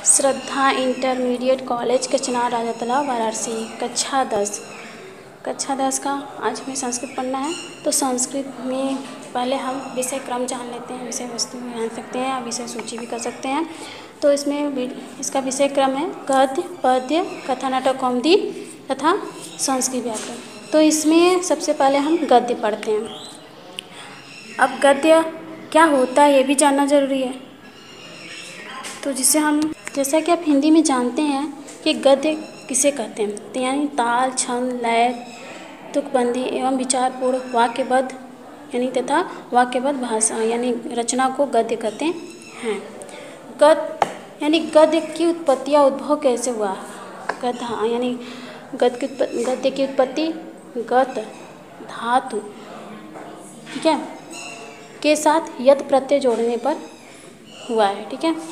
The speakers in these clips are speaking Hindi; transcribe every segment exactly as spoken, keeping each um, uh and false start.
श्रद्धा इंटरमीडिएट कॉलेज कचनार राजातला वाराणसी कक्षा दस कक्षा दस का आज हमें संस्कृत पढ़ना है। तो संस्कृत में पहले हम विषय क्रम जान लेते हैं, विषय वस्तु में जान सकते हैं या विषय सूची भी कर सकते हैं। तो इसमें इसका विषय क्रम है गद्य, पद्य, कथा, नाटक, कौमुदी तथा संस्कृत व्याकरण। तो इसमें सबसे पहले हम गद्य पढ़ते हैं। अब गद्य क्या होता है ये भी जानना जरूरी है। तो जिसे हम जैसा कि आप हिंदी में जानते हैं कि गद्य किसे कहते हैं, तो यानी ताल, छंद, लय, तुकबंदी एवं विचारपूर्ण वाक्यबद्ध यानी तथा वाक्यबद्ध भाषा यानी रचना को गद्य कहते हैं। गद्य यानी गद्य की उत्पत्ति या उद्भव कैसे हुआ। गद्य यानी गद्य की गद्य की उत्पत्ति गत धातु ठीक है के साथ यत प्रत्यय जोड़ने पर हुआ है। ठीक है,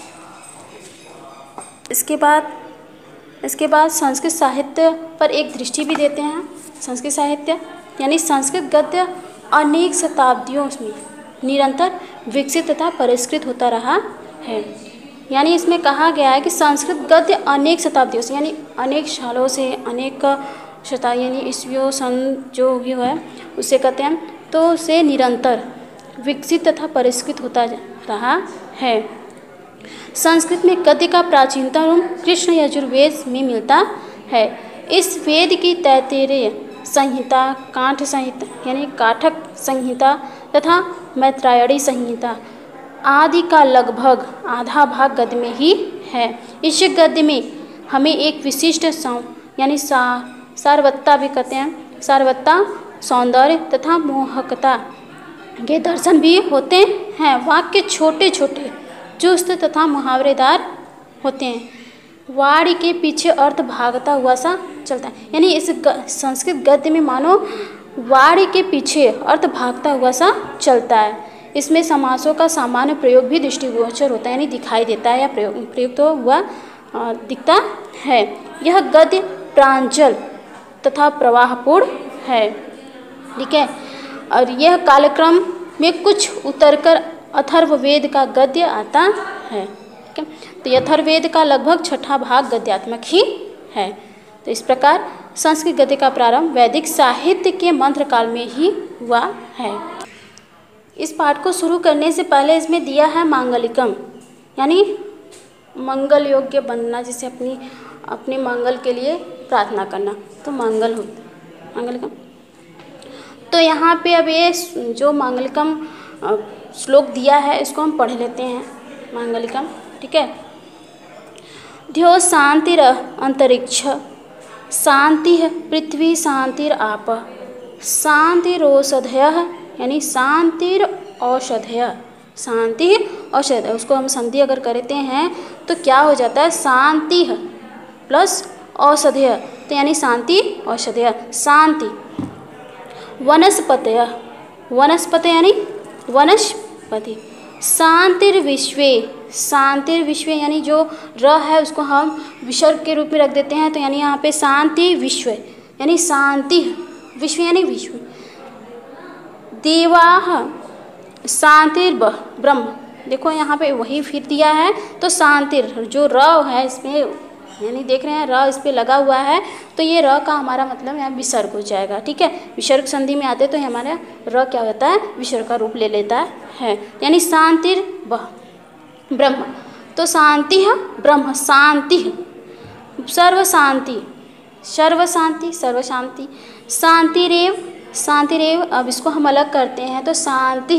इसके बाद इसके बाद संस्कृत साहित्य पर एक दृष्टि भी देते हैं। संस्कृत साहित्य यानी संस्कृत गद्य अनेक शताब्दियों में निरंतर विकसित तथा परिष्कृत होता रहा है। यानी इसमें कहा गया है कि संस्कृत गद्य अनेक शताब्दियों से यानी अनेक सालों से अनेक शताब्दी यानी ईस्वियों सन जो भी है उसे कहते हैं, तो उसे निरंतर विकसित तथा परिष्कृत होता रहा है। संस्कृत में गद्य का प्राचीनतम रूप कृष्ण यजुर्वेद में मिलता है। इस वेद की तैत्तिरीय संहिता, कांठ संहिता यानी काठक संहिता तथा मैत्रायणी संहिता आदि का लगभग आधा भाग गद्य में ही है। इस गद्य में हमें एक विशिष्ट यानी सा सारवत्ता भी कहते हैं, सारवत्ता, सौंदर्य तथा मोहकता के दर्शन भी होते हैं। वाक्य छोटे छोटे चुस्त तथा मुहावरेदार होते हैं। वाणी के पीछे अर्थ भागता हुआ सा चलता है। यानी इस संस्कृत गद्य में मानो वाणी के पीछे अर्थ भागता हुआ सा चलता है। इसमें समासों का सामान्य प्रयोग भी दृष्टिगोचर होता है यानी दिखाई देता है या प्रयोग प्रयोग तो हुआ दिखता है। यह गद्य प्रांजल तथा प्रवाहपूर्ण है। ठीक है, और यह कालक्रम में कुछ उतरकर अथर्ववेद का गद्य आता है। ठीक है, तो अथर्ववेद का लगभग छठा भाग गद्यात्मक ही है। तो इस प्रकार संस्कृत गद्य का प्रारंभ वैदिक साहित्य के मंत्र काल में ही हुआ है। इस पाठ को शुरू करने से पहले इसमें दिया है मांगलिकम यानी मंगल योग्य बनना, जिसे अपनी अपने मंगल के लिए प्रार्थना करना, तो मंगल होता मांगलिकम। तो यहाँ पे अब ये जो मांगलिकम श्लोक दिया है इसको हम पढ़ लेते हैं। मांगलिकम ठीक है। ध्यो शांतिर अंतरिक्ष शांति पृथ्वी शांतिर आप शांतिरोषधय यानी शांतिर औषधय शांति औषध उसको हम संधि अगर करते हैं तो क्या हो जाता है शांति प्लस औषधय, तो यानी शांति औषधय शांति। वनस्पतय वनस्पति यानी वनस्पति। शांतिर्विश्वे शांतिर्विश्वे यानी जो र है उसको हम विसर्ग के रूप में रख देते हैं, तो यानी यहाँ पे शांति विश्व यानी शांति विश्व यानी विश्व। देवाः शांतिर ब्रह्म, देखो यहाँ पे वही फिर दिया है, तो शांतिर जो र है इसमें यानी देख रहे हैं र इस पे लगा हुआ है, तो ये र का हमारा मतलब यहाँ विसर्ग हो जाएगा। ठीक है, विसर्ग संधि में आते तो हमारा र क्या होता है विसर्ग का रूप ले लेता है, यानी शांतिर ब्रह्म। तो शांति है ब्रह्म शांति सर्व शांति सर्व शांति सर्व शांति शांतिरेव शांतिरेव। अब इसको हम अलग करते हैं तो शांति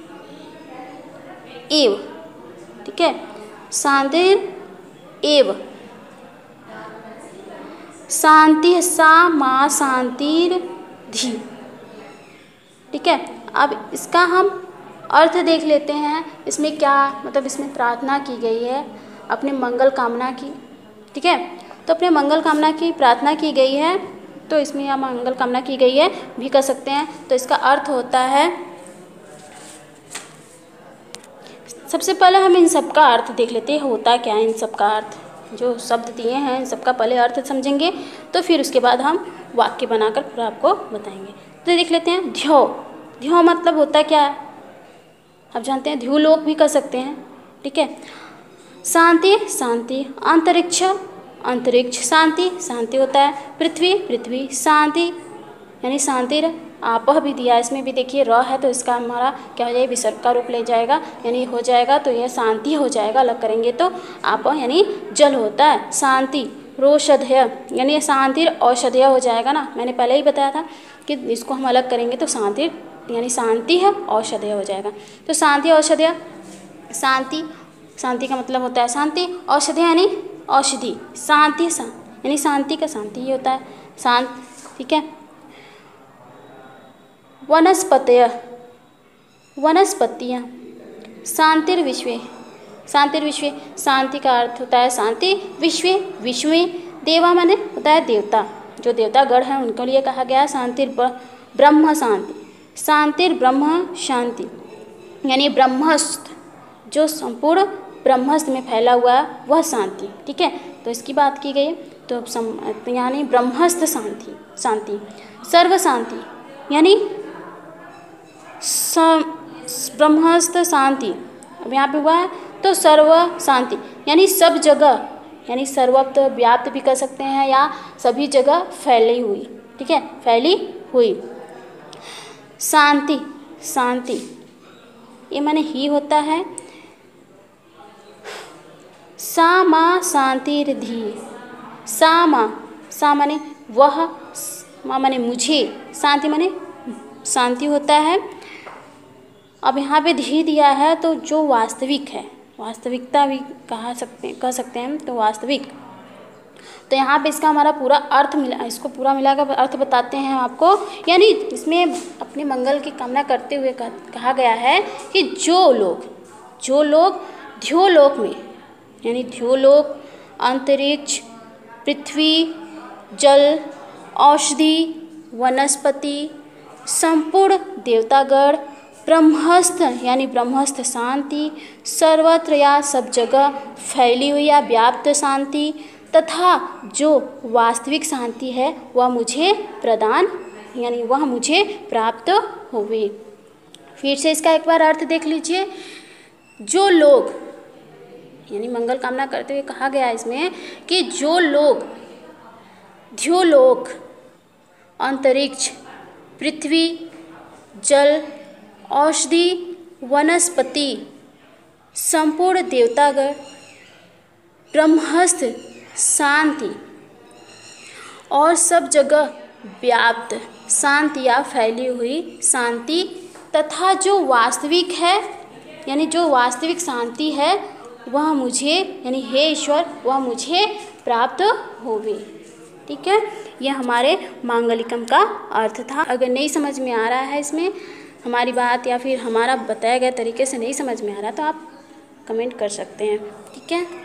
एव। ठीक है, शांतिर एव शांति सा माँ शांतिर धी। ठीक है, अब इसका हम अर्थ देख लेते हैं। इसमें क्या मतलब इसमें प्रार्थना की गई है अपने मंगल कामना की। ठीक है, तो अपने मंगल कामना की प्रार्थना की गई है, तो इसमें यह मंगल कामना की गई है भी कर सकते हैं। तो इसका अर्थ होता है, सबसे पहले हम इन सब का अर्थ देख लेते हैं होता क्या है। इन सब का अर्थ जो शब्द दिए हैं इन सबका पहले अर्थ समझेंगे, तो फिर उसके बाद हम वाक्य बनाकर पूरा आपको बताएंगे। तो देख लेते हैं ध्यो। ध्यो मतलब होता क्या है, आप जानते हैं ध्युलोक भी कर सकते हैं। ठीक है, शांति शांति, अंतरिक्ष अंतरिक्ष शांति शांति होता है, पृथ्वी पृथ्वी शांति यानी शांतिर, आपह भी दिया है इसमें भी देखिए र है तो इसका हमारा क्या हो जाएगा, विसर्ग का रूप ले जाएगा यानी हो जाएगा तो यह शांति हो जाएगा, अलग करेंगे तो आपह यानी जल होता है। शांति रोषधय यानी शांतिर औषधय हो जाएगा ना, मैंने पहले ही बताया था कि इसको हम अलग करेंगे तो शांति यानी शांति है औषधय हो जाएगा। तो शांति औषधय, शांति शांति का मतलब होता है शांति, औषधि यानी औषधि, शांति शा यानी शांति का शांति ही होता है शांत, ठीक है। वनस्पतय वनस्पतियाँ, शांतिर विश्वे शांतिर विश्वे, शांति का अर्थ होता है शांति, विश्वे विश्व में, देवा माने होता है देवता, जो देवतागण हैं उनके लिए कहा गया शांतिर ब्रह्म शांति, शांतिर ब्रह्म शांति यानी ब्रह्मस्थ, जो संपूर्ण ब्रह्मस्थ में फैला हुआ है वह शांति, ठीक है। तो इसकी बात की गई तो सम यानी ब्रह्मस्थ शांति शांति, सर्व शांति यानी ब्रह्मस्थ शांति, अब यहाँ पे हुआ है तो सर्व शांति यानी सब जगह यानी सर्वत्र व्याप्त भी कर सकते हैं या सभी जगह फैली हुई, ठीक है, फैली हुई। शांति शांति ये माने ही होता है। सा माँ शांतिर्धि, सा माँ सा माने वह, माँ माने मुझे, शांति माने शांति होता है। अब यहाँ पे धी दिया है तो जो वास्तविक है, वास्तविकता भी कहा सकते कह सकते हैं तो वास्तविक, तो यहाँ पे इसका हमारा पूरा अर्थ मिला, इसको पूरा मिलाकर अर्थ बताते हैं आपको। यानी इसमें अपने मंगल की कामना करते हुए कहा गया है कि जो लोग जो लोग ध्योलोक में यानी ध्योलोक, अंतरिक्ष, पृथ्वी, जल, औषधि, वनस्पति, संपूर्ण देवतागण, ब्रह्मस्थ यानी ब्रह्मस्थ शांति, सर्वत्र या सब जगह फैली हुई या व्याप्त शांति तथा जो वास्तविक शांति है वह मुझे प्रदान यानी वह मुझे प्राप्त होवे। फिर से इसका एक बार अर्थ देख लीजिए। जो लोग यानी मंगल कामना करते हुए कहा गया है इसमें कि जो लोग ध्योलोक, अंतरिक्ष, पृथ्वी, जल, औषधि, वनस्पति, संपूर्ण देवतागण, ब्रह्मस्थ शांति और सब जगह व्याप्त शांति या फैली हुई शांति तथा जो वास्तविक है यानी जो वास्तविक शांति है वह मुझे यानी हे ईश्वर वह मुझे प्राप्त होवे, ठीक है। यह हमारे मांगलिकम का अर्थ था। अगर नहीं समझ में आ रहा है इसमें हमारी बात या फिर हमारा बताया गया तरीके से नहीं समझ में आ रहा तो आप कमेंट कर सकते हैं, ठीक है।